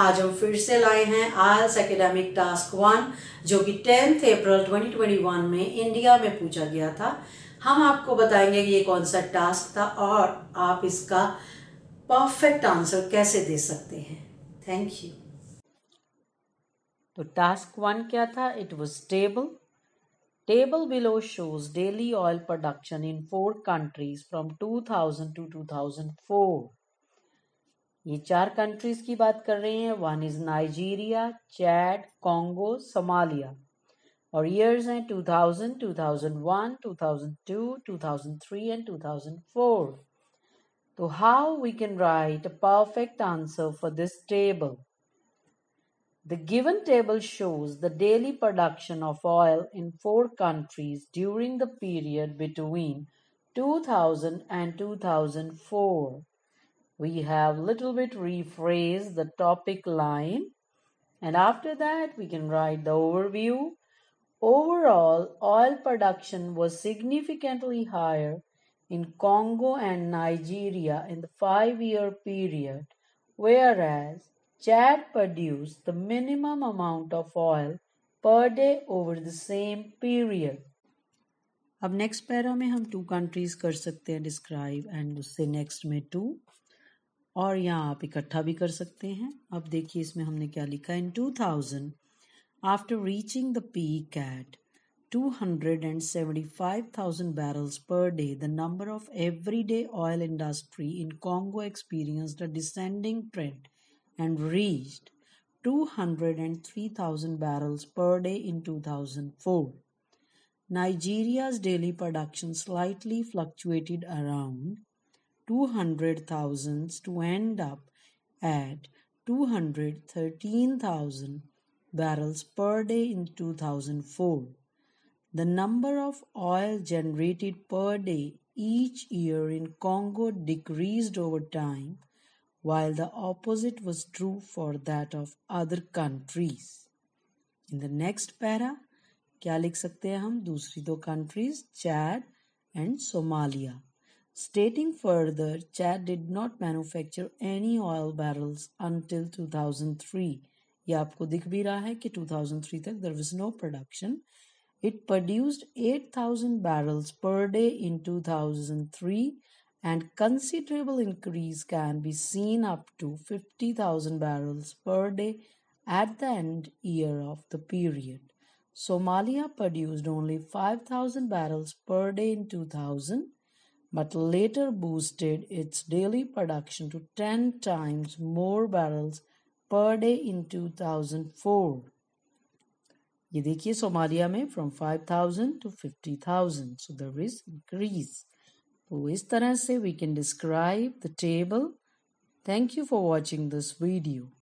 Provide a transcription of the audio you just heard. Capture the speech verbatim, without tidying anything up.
आज हम फिर से लाए हैं आइल्स एकेडमिक टास्क वन, जो कि tenth April twenty twenty one में इंडिया में पूछा गया था। हम आपको बताएंगे कि ये कौन सा टास्क था और आप इसका परफेक्ट आंसर कैसे दे सकते हैं। Thank you. तो टास्क वन क्या था? It was table Table below shows daily oil production in four countries from two thousand to two thousand four. ये चार कंट्रीज की बात कर रहे हैं। One is Nigeria, Chad, Congo, Somalia. और ईयर्स हैं two thousand, two thousand one, two thousand two, two thousand three and two thousand four. तो how we can write a perfect answer for this table? The given table shows the daily production of oil in four countries during the period between two thousand and two thousand four. We have little bit rephrased the topic line, and after that we can write the overview. Overall, oil production was significantly higher in Congo and Nigeria in the five-year period, whereas Chad produced the minimum amount of oil per day over the same period. अब next para में हम two countries कर सकते हैं describe, and उससे next में two, और यहाँ आप इकट्ठा भी कर सकते हैं। अब देखिए इसमें हमने क्या लिखा। In two thousand, after reaching the peak at two hundred seventy-five thousand barrels per day, the number of everyday oil industry in Congo experienced a descending trend and reached two hundred three thousand barrels per day in two thousand four. Nigeria's daily production slightly fluctuated around two hundred thousand to end up at two hundred thirteen thousand barrels per day in two thousand four. The number of oil generated per day each year in Congo decreased over time, while the opposite was true for that of other countries. In the next para, क्या लिख सकते हैं हम? दूसरी दो countries, Chad and Somalia. Stating further, Chad did not manufacture any oil barrels until two thousand three. ये आपको दिख भी रहा है कि two thousand three तक there was no production. It produced eight thousand barrels per day in two thousand three, and considerable increase can be seen up to fifty thousand barrels per day at the end year of the period. Somalia produced only five thousand barrels per day in two thousand, but later boosted its daily production to ten times more barrels per day in two thousand four. ये देखिए Somalia में from five thousand to fifty thousand, so there is increase. तो इस तरह से we can describe the table. Thank you for watching this video.